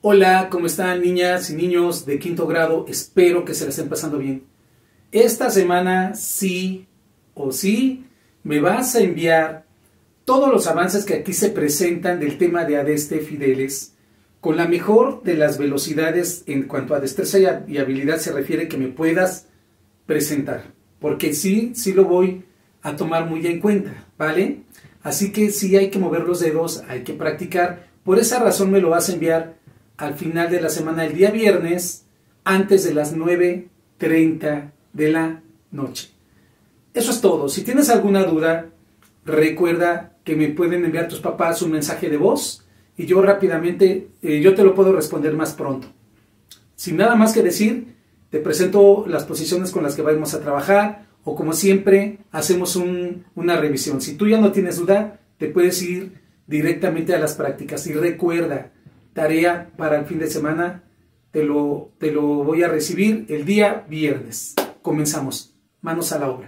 Hola, ¿cómo están niñas y niños de quinto grado? Espero que se la estén pasando bien. Esta semana sí o sí me vas a enviar todos los avances que aquí se presentan del tema de Adeste Fideles con la mejor de las velocidades en cuanto a destreza y habilidad se refiere que me puedas presentar. Porque sí lo voy a tomar muy en cuenta, ¿vale? Así que sí hay que mover los dedos, hay que practicar. Por esa razón me lo vas a enviar al final de la semana, el día viernes, antes de las 9:30 de la noche. Eso es todo. Si tienes alguna duda, recuerda que me pueden enviar tus papás un mensaje de voz y yo rápidamente, yo te lo puedo responder más pronto. Sin nada más que decir, te presento las posiciones con las que vamos a trabajar o como siempre hacemos una revisión. Si tú ya no tienes duda, te puedes ir directamente a las prácticas y recuerda, tarea para el fin de semana, te lo voy a recibir el día viernes. Comenzamos. Manos a la obra.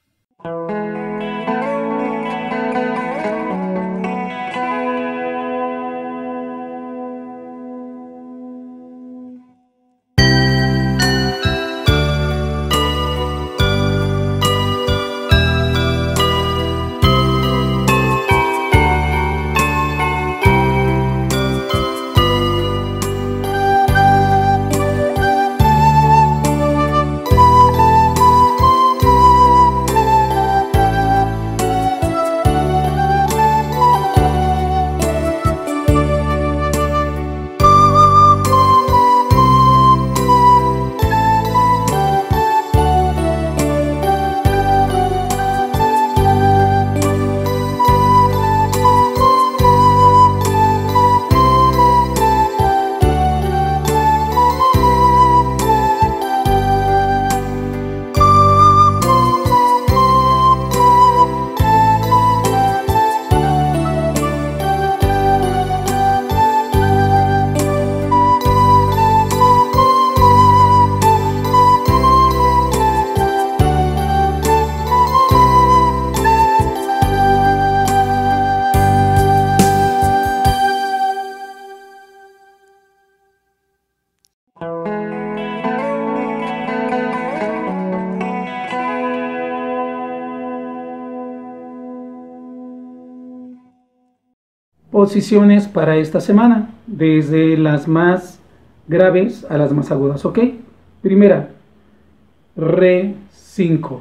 Posiciones para esta semana, desde las más graves a las más agudas, ¿ok? Primera, Re 5.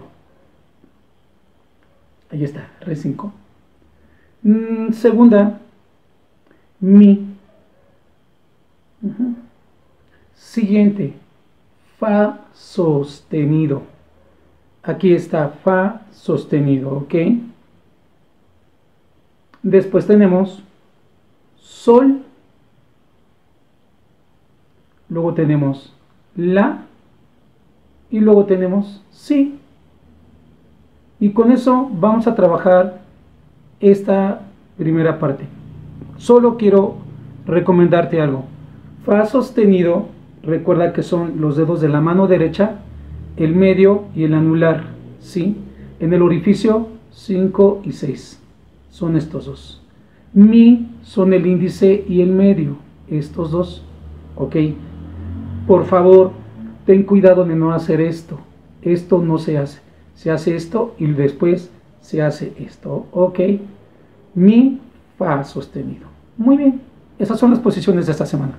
Ahí está, Re 5. Segunda, Mi. Siguiente, Fa sostenido. Aquí está Fa sostenido, ¿ok? Después tenemos Sol, luego tenemos La y luego tenemos Si. Y con eso vamos a trabajar esta primera parte. Solo quiero recomendarte algo. Fa sostenido, recuerda que son los dedos de la mano derecha, el medio y el anular, ¿sí? En el orificio 5 y 6 son estos dos. Mi son el índice y el medio, estos dos, ¿ok? Por favor, ten cuidado de no hacer esto. Esto no se hace. Se hace esto y después se hace esto, ¿ok? Mi, Fa sostenido. Muy bien, esas son las posiciones de esta semana.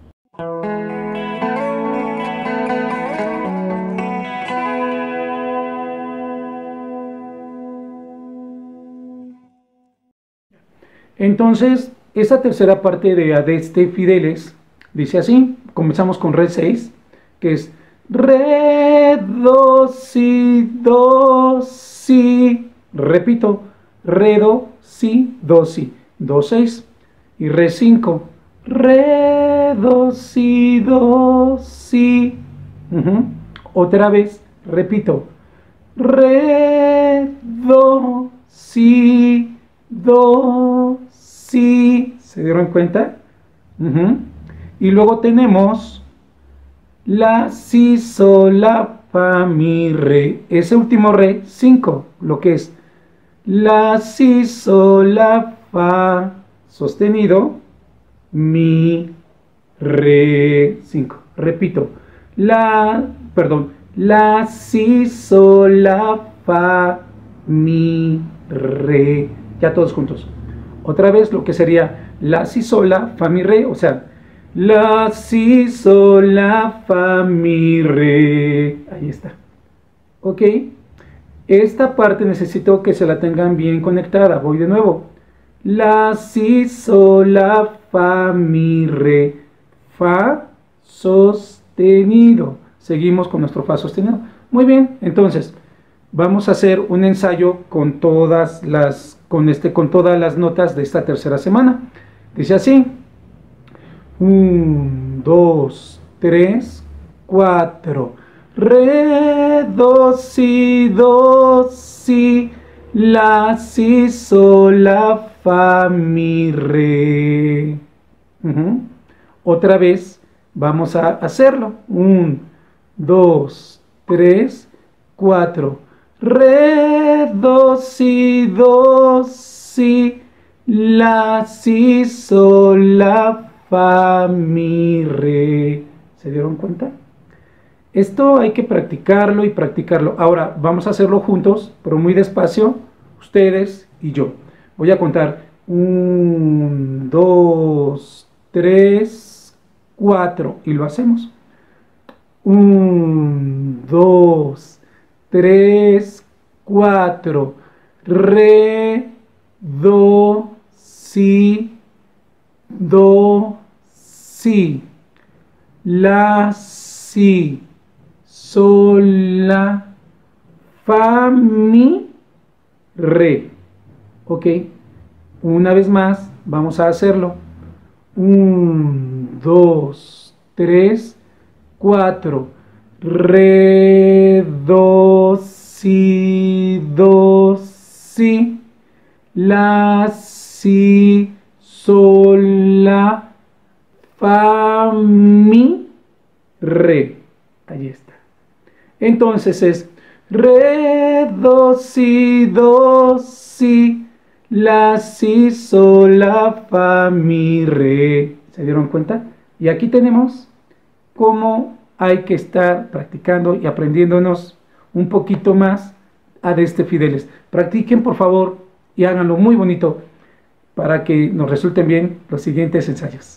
Entonces, esta tercera parte de Adeste Fideles dice así, comenzamos con Re 6, que es Re, Do, Si, Do, Si, repito, Re, Do, Si, Do, Si, Do, 6, y Re 5, Re, Do, Si, Do, Si, otra vez, repito, Re, Do, Si, Do, Si, ¿se dieron cuenta? Y luego tenemos La, Si, Sol, La, Fa, Mi, Re. Ese último Re, 5, lo que es La, Si, Sol, La, Fa, sostenido, Mi, re, 5. Repito, la, si, sol, la, fa, mi, re. Ya todos juntos. Otra vez lo que sería la, si, sol, la, fa, mi, re. O sea, la, si, sol, la, fa, mi, re. Ahí está. ¿Ok? Esta parte necesito que se la tengan bien conectada. Voy de nuevo. La, si, sol, la, fa, mi, re. Fa sostenido. Seguimos con nuestro fa sostenido. Muy bien, entonces vamos a hacer un ensayo con todas las notas de esta tercera semana. Dice así: 1, 2, 3, 4. Re, do, si, la, si, sol, la, fa, mi, re. Otra vez vamos a hacerlo. 1, 2, 3, 4. Re, do, si, la, si, sol, la, fa, mi, re. ¿Se dieron cuenta? Esto hay que practicarlo y practicarlo. Ahora vamos a hacerlo juntos, pero muy despacio, ustedes y yo. Voy a contar 1, 2, 3, 4 y lo hacemos. 1, 2, 3, 4. Re, do, si, la, si, sol, la, fa, mi, re. Ok, una vez más vamos a hacerlo. 1, 2, 3, 4. Re, do, si, la, si, sol, la, fa, mi, re. Ahí está. Entonces es re, do, si, la, si, sol, la, fa, mi, re. ¿Se dieron cuenta? Y aquí tenemos cómo hay que estar practicando y aprendiéndonos un poquito más a de este Fideles. Practiquen, por favor, y háganlo muy bonito para que nos resulten bien los siguientes ensayos.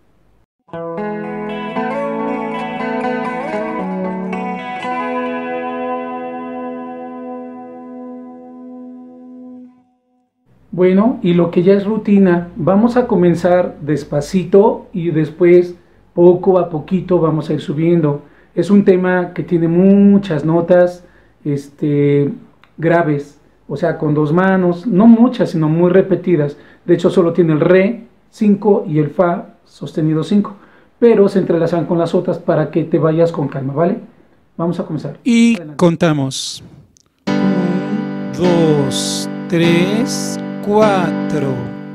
Bueno, y lo que ya es rutina, vamos a comenzar despacito y después poco a poquito vamos a ir subiendo. Es un tema que tiene muchas notas graves, o sea, con dos manos, no muchas, sino muy repetidas. De hecho, solo tiene el re 5 y el fa sostenido 5, pero se entrelazan con las otras para que te vayas con calma, ¿vale? Vamos a comenzar. Y adelante. Contamos. 1, 2, 3, 4.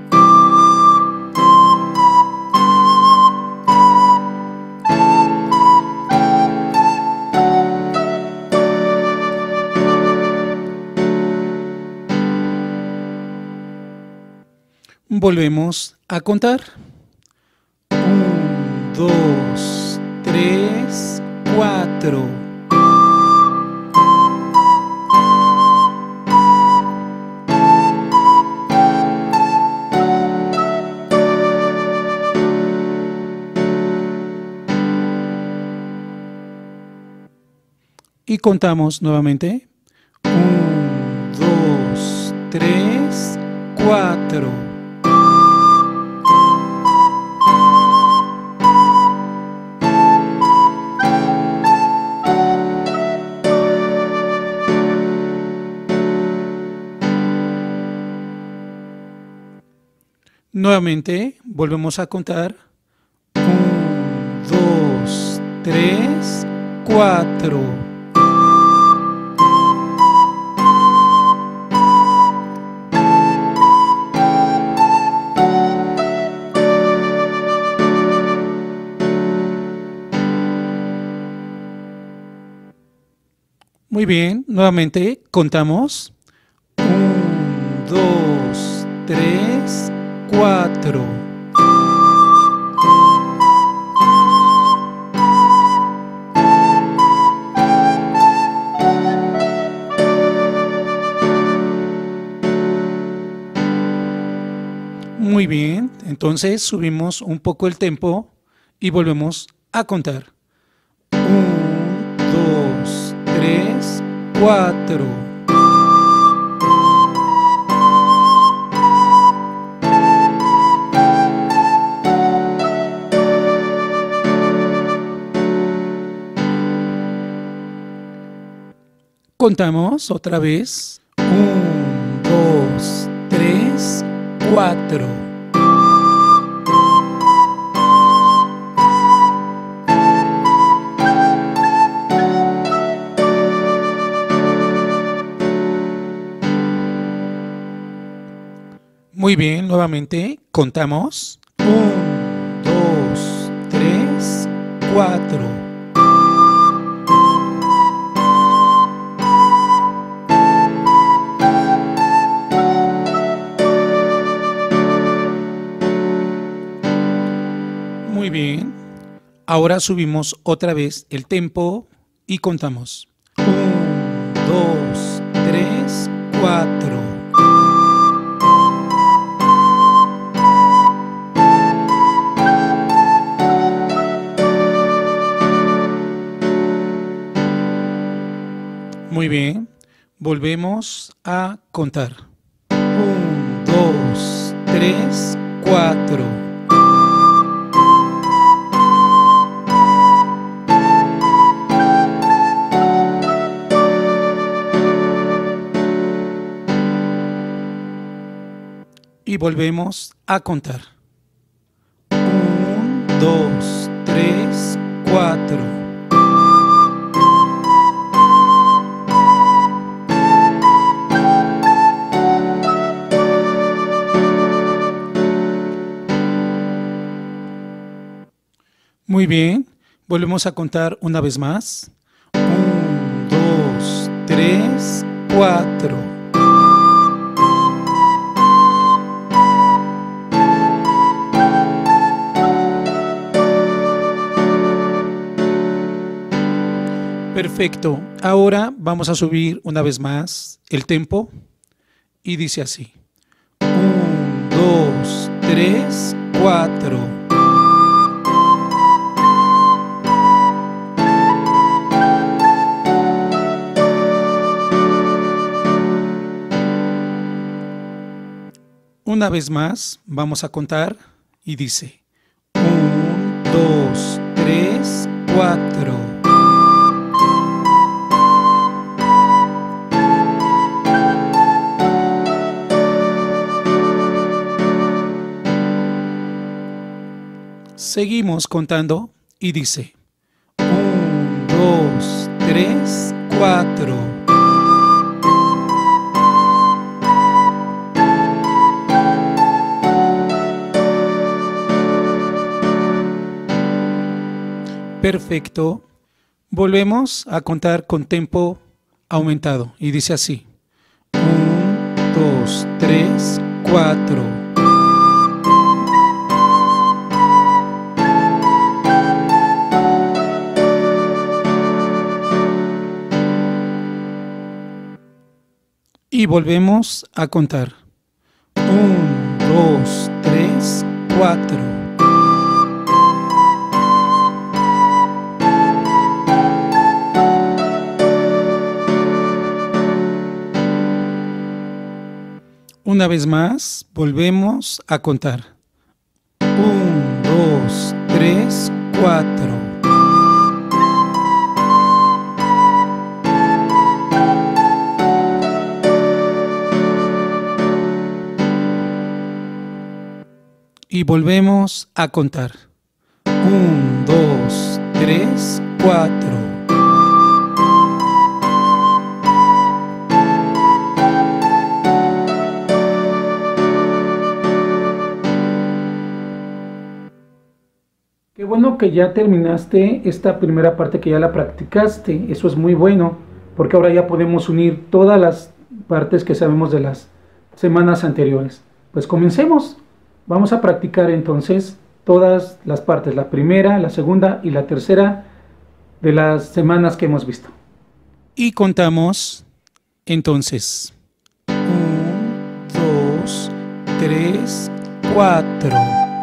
Volvemos a contar. 1, 2, 3, 4. Y contamos nuevamente. 1, 2, 3, 4. Nuevamente volvemos a contar. 1, 2, 3, 4. Muy bien, nuevamente contamos. 1, 2, 3, 4. Muy bien, entonces subimos un poco el tempo y volvemos a contar. 1, 2, 3, 4. Contamos otra vez. 1, 2, 3, 4. Muy bien, nuevamente contamos. 1, 2, 3, 4. Muy bien. Ahora subimos otra vez el tempo y contamos. 1, 2, 3, 4. Muy bien. Volvemos a contar. 1, 2, 3, 4. Y volvemos a contar. 1, 2, 3, 4. Muy bien, volvemos a contar una vez más. 1, 2, 3, 4. Perfecto, ahora vamos a subir una vez más el tempo y dice así. 1, 2, 3, 4. Una vez más, vamos a contar y dice 1, 2, 3, 4. Seguimos contando y dice 1, 2, 3, 4. Perfecto. Volvemos a contar con tempo aumentado y dice así. 1, 2, 3, 4. Y volvemos a contar. 1, 2, 3, 4. Una vez más, volvemos a contar. 1, 2, 3, 4. Y volvemos a contar. 1, 2, 3, 4. Qué bueno que ya terminaste esta primera parte, que ya la practicaste. Eso es muy bueno, porque ahora ya podemos unir todas las partes que sabemos de las semanas anteriores. Pues comencemos. Vamos a practicar entonces todas las partes, la primera, la segunda y la tercera de las semanas que hemos visto. Y contamos entonces. 1, 2, 3, 4.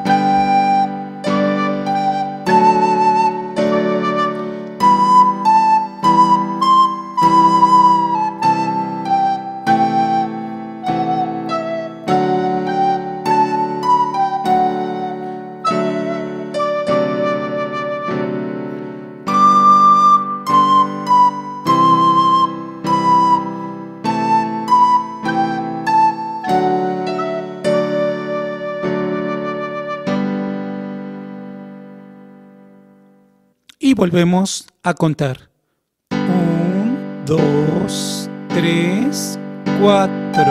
Y volvemos a contar. 1, 2, 3, 4.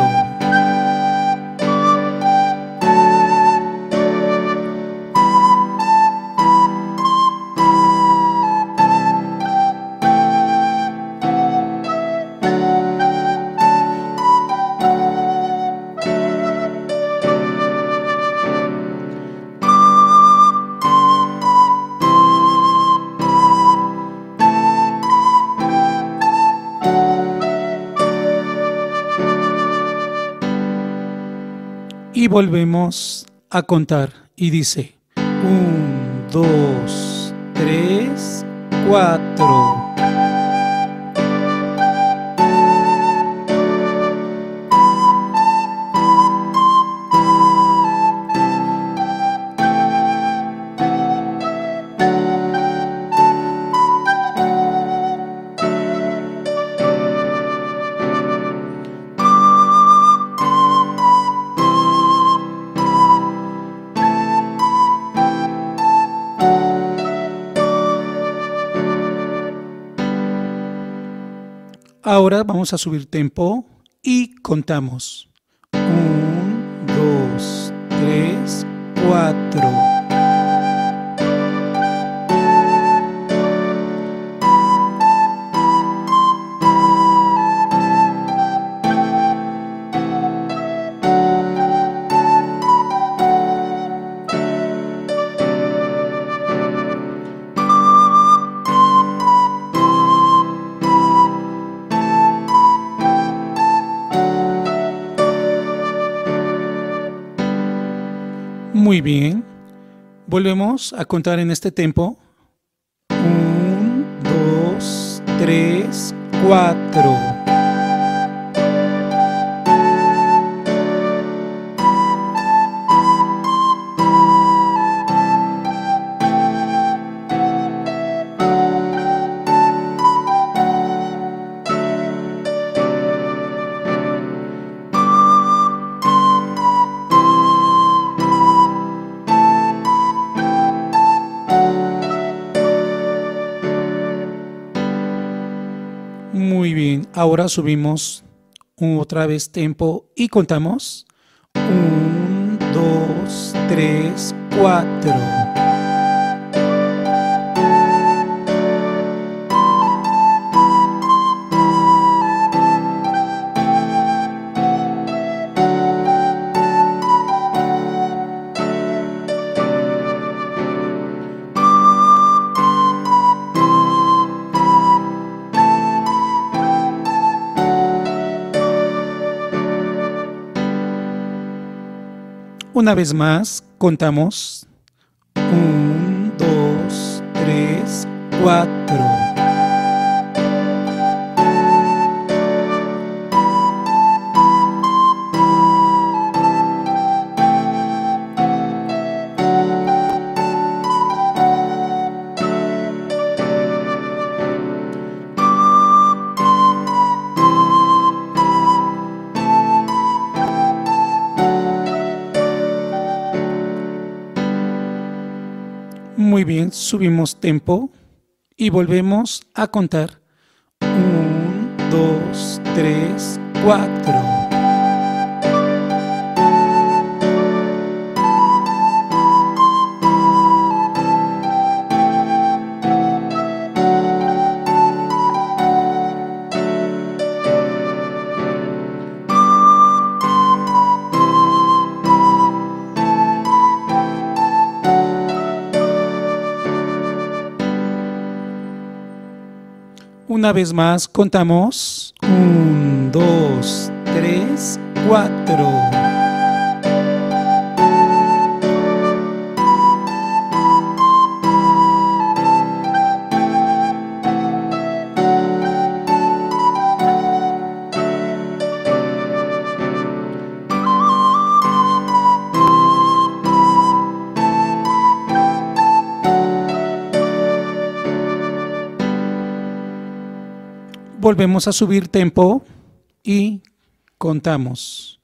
Y volvemos a contar y dice 1, 2, 3, 4. Ahora vamos a subir tempo y contamos. 1, 2, 3, 4. Muy bien. Volvemos a contar en este tempo. 1, 2, 3, 4. Muy bien, ahora subimos otra vez tempo y contamos. 1, 2, 3, 4. Una vez más, contamos. 1, 2, 3, 4. Muy bien, subimos tempo y volvemos a contar. 1, 2, 3, 4. Una vez más, contamos. 1, 2, 3, 4. volvemos a subir tempo y contamos.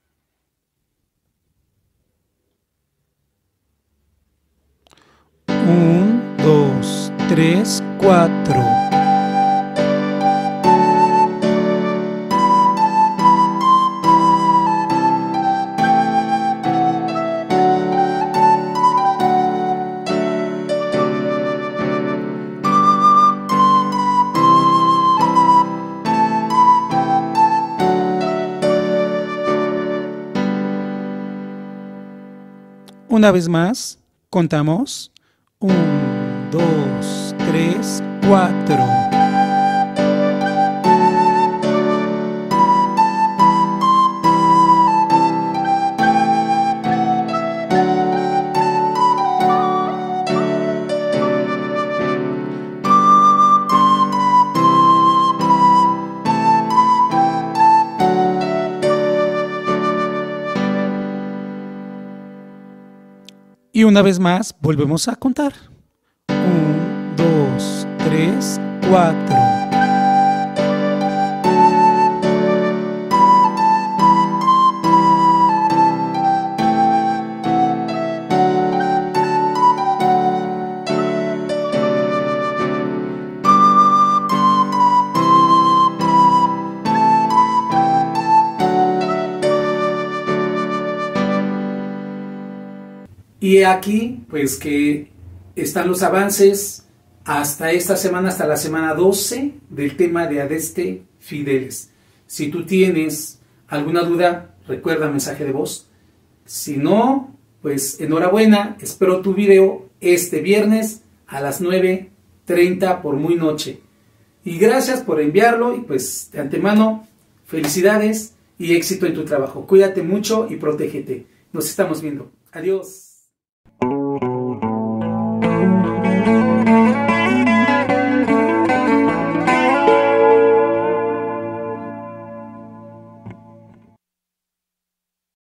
1, 2, 3, 4. Una vez más, contamos. 1, 2, 3, 4. Y una vez más, volvemos a contar. 1, 2, 3, 4. Y aquí, pues que están los avances hasta esta semana, hasta la semana 12 del tema de Adeste Fideles. Si tú tienes alguna duda, recuerda mensaje de voz. Si no, pues enhorabuena, espero tu video este viernes a las 9:30 por muy noche. Y gracias por enviarlo y pues de antemano, felicidades y éxito en tu trabajo. Cuídate mucho y protégete. Nos estamos viendo. Adiós.